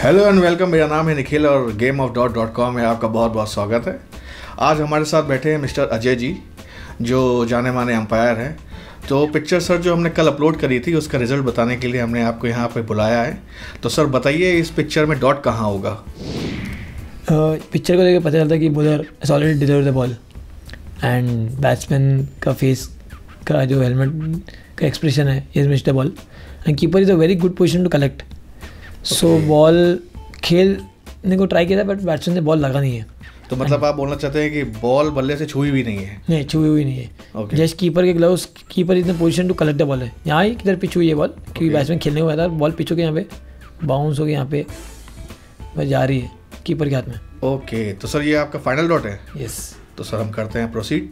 Hello and welcome. मेरा नाम है निखिल और gameofdot.com में आपका बहुत बहुत स्वागत है। आज हमारे साथ बैठे हैं मिस्टर अजय जी, जो जाने माने अंपायर हैं। तो पिक्चर सर जो हमने कल अपलोड करी थी उसका रिज़ल्ट बताने के लिए हमने आपको यहाँ पे बुलाया है। तो सर बताइए, इस पिक्चर में डॉट कहाँ होगा? पिक्चर को देखकर पता चलता है कि bowler has already delivered the ball and batsman का फेस का जो हेलमेट का एक्सप्रेशन है is missed the ball and keeper is a very good position to collect. So ball खेलने को ट्राई किया था बट बैट्समैन ने बॉल लगा नहीं है। तो मतलब आप बोलना चाहते हैं कि बॉल बल्ले से छुई भी नहीं है? नहीं, छुई हुई नहीं है। जस्ट कीपर के gloves, keeper is in position to collect the ball है। यहाँ ही किधर पिच हुई है बॉल, क्योंकि बैट्समैन खेलने को आया था, बॉल पिच हो गया, यहाँ पे बाउंस हो गया, यहाँ पे बस जा रही है कीपर के हाथ में। ओके, तो सर ये आपका फाइनल डॉट है? यस। तो सर हम करते हैं प्रोसीड।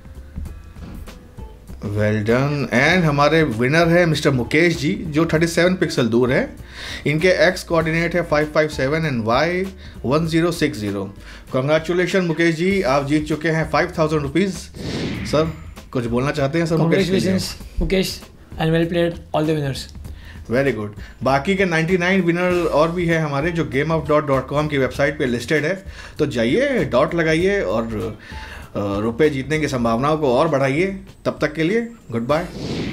Well done. एंड हमारे विनर है मिस्टर मुकेश जी, जो 37 पिक्सल दूर है। इनके एक्स कोऑर्डिनेट है 557 and Y 1060। Congratulation Mukesh ji, आप जीत चुके हैं 5000 रुपीज़। सर कुछ बोलना चाहते हैं sir? Congratulations Mukesh and well played all the winners. Very good. बाकी के 99 विनर और भी है हमारे, जो gameofdot.com की वेबसाइट पे लिस्टेड है। तो जाइए, डॉट लगाइए और रुपए जीतने की संभावनाओं को और बढ़ाइए। तब तक के लिए गुड बाय।